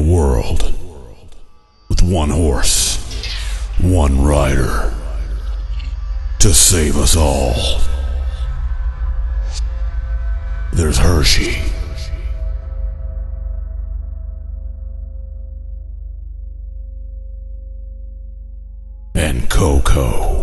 world with one horse, one rider, to save us all. There's Hershey. And Coco.